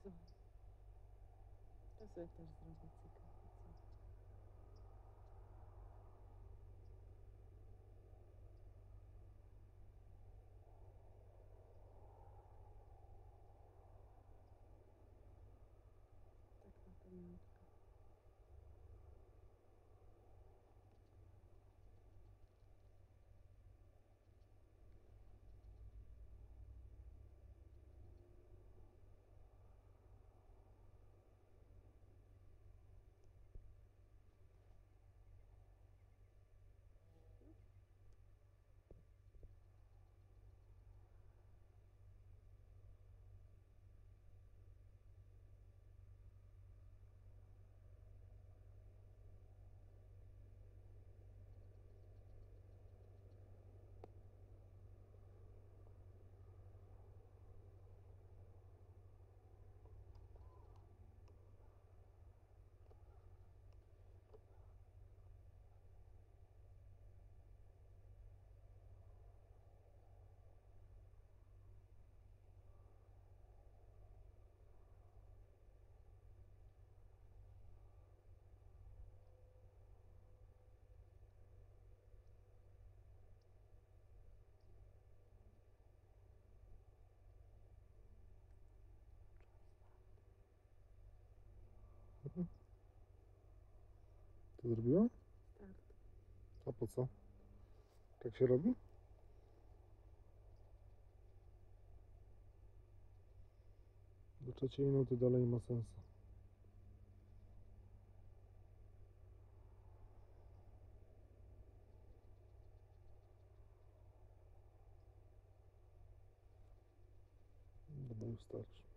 Co? To sobie też zrobię cyka. Tak na pamiątkę. To zrobiła? Start. A po co? Tak się robi? Do 3 minuty dalej ma sensu. Dobra, już starczy.